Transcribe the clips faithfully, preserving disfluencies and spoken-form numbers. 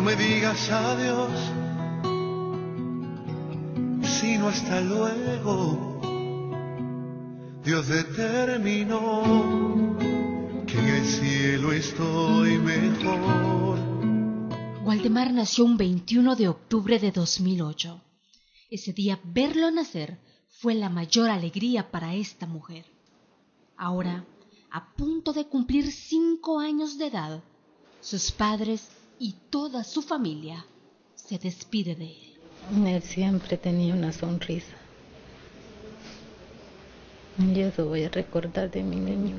No me digas adiós, sino hasta luego. Dios determinó que en el cielo estoy mejor. Waldemar nació un veintiuno de octubre de dos mil ocho. Ese día verlo nacer fue la mayor alegría para esta mujer. Ahora, a punto de cumplir cinco años de edad, sus padres y toda su familia se despide de él. Él siempre tenía una sonrisa. Y eso voy a recordar de mi niño.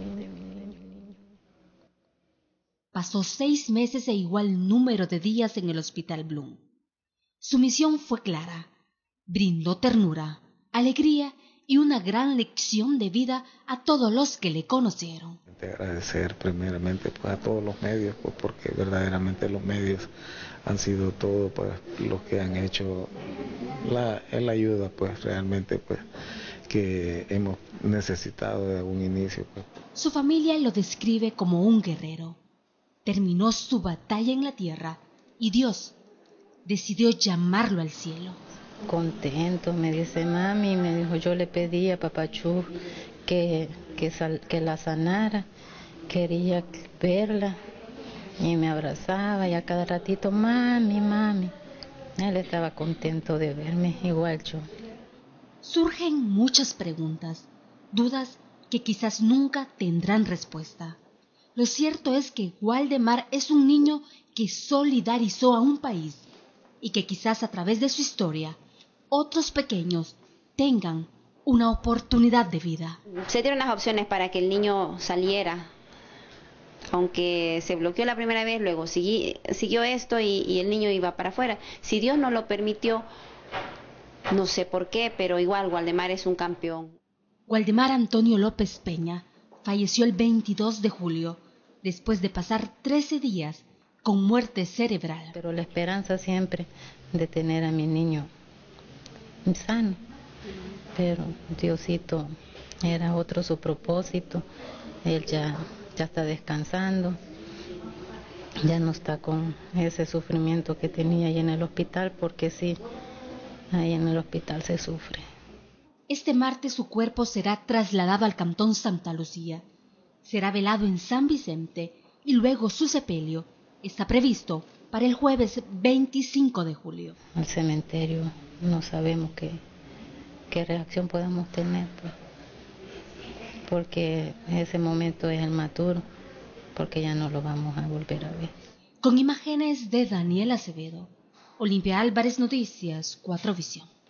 Pasó seis meses e igual número de días en el Hospital Bloom. Su misión fue clara. Brindó ternura, alegría y una gran lección de vida a todos los que le conocieron. Agradecer primeramente pues, a todos los medios, pues, porque verdaderamente los medios han sido todo pues, los que han hecho la, la ayuda pues, realmente pues, que hemos necesitado de algún inicio. Pues. Su familia lo describe como un guerrero. Terminó su batalla en la tierra y Dios decidió llamarlo al cielo. Contento, me dice mami, me dijo, yo le pedí a Papachú que, que, sal, que la sanara, quería verla y me abrazaba y a cada ratito, mami, mami. Él estaba contento de verme, igual yo. Surgen muchas preguntas, dudas que quizás nunca tendrán respuesta. Lo cierto es que Waldemar es un niño que solidarizó a un país y que quizás a través de su historia otros pequeños tengan una oportunidad de vida. Se dieron las opciones para que el niño saliera, aunque se bloqueó la primera vez, luego sigui, siguió esto y, y el niño iba para afuera. Si Dios no lo permitió, no sé por qué, pero igual Waldemar es un campeón. Waldemar Antonio López Peña falleció el veintidós de julio, después de pasar trece días con muerte cerebral. Pero la esperanza siempre de tener a mi niño sano, pero Diosito era otro su propósito. Él ya, ya está descansando, ya no está con ese sufrimiento que tenía ahí en el hospital, porque sí, ahí en el hospital se sufre. Este martes su cuerpo será trasladado al Cantón Santa Lucía. Será velado en San Vicente y luego su sepelio está previsto para el jueves veinticinco de julio. Al cementerio no sabemos qué, qué reacción podamos tener, pues, porque ese momento es el maturo, porque ya no lo vamos a volver a ver. Con imágenes de Daniel Acevedo, Olimpia Álvarez, Noticias, cuatro Visión.